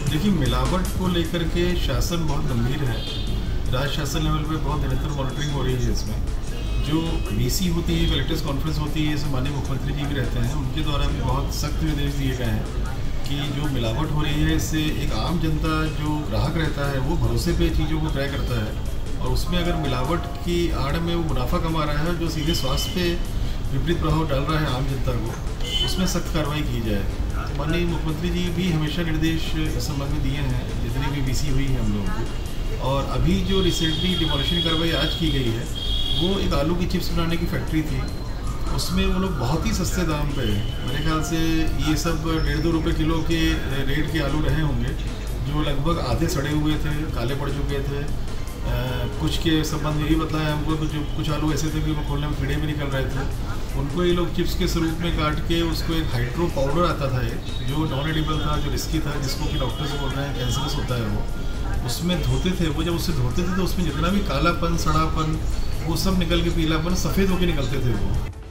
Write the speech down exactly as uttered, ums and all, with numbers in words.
देखिए, मिलावट को लेकर के शासन बहुत गंभीर है। राज्य शासन लेवल पे बहुत निरंतर मॉनिटरिंग हो रही है। इसमें जो वीसी होती है, कलेक्टर्स कॉन्फ्रेंस होती है, इसमें माननीय मुख्यमंत्री जी भी रहते हैं, उनके द्वारा भी बहुत सख्त निर्देश दिए गए हैं कि जो मिलावट हो रही है इससे एक आम जनता जो ग्राहक रहता है वो भरोसे पे चीज़ों को क्रय करता है, और उसमें अगर मिलावट की आड़ में वो मुनाफा कमा रहा है जो सीधे स्वास्थ्य पे विपरीत प्रभाव डाल रहा है आम जनता को, उसमें सख्त कार्रवाई की जाए। माननीय मुख्यमंत्री जी भी हमेशा निर्देश इस संबंध में दिए हैं, जितनी भी वीसी हुई है हम लोगों को। और अभी जो रिसेंटली डिमोलिशन कार्रवाई आज की गई है वो एक आलू की चिप्स बनाने की फैक्ट्री थी, उसमें वो लोग बहुत ही सस्ते दाम पे, मेरे ख्याल से ये सब डेढ़ दो रुपये किलो के रेट के आलू रहे होंगे, जो लगभग आधे सड़े हुए थे, काले पड़ चुके थे। आ, कुछ के संबंध में ये बताया हमको तो जो कुछ आलू ऐसे थे कि वो खोलने में कीड़े भी निकल रहे थे, उनको ये लोग चिप्स के स्वरूप में काट के उसको एक हाइड्रो पाउडर आता था ये, जो नॉन एडिबल था, जो रिस्की था, जिसको कि डॉक्टर्स बोल रहे हैं कैंसरस होता है, वो उसमें धोते थे। वो जब उससे धोते थे तो उसमें जितना भी कालापन, सड़ापन, वो सब निकल के पीलापन, सफ़ेद होके निकलते थे वो।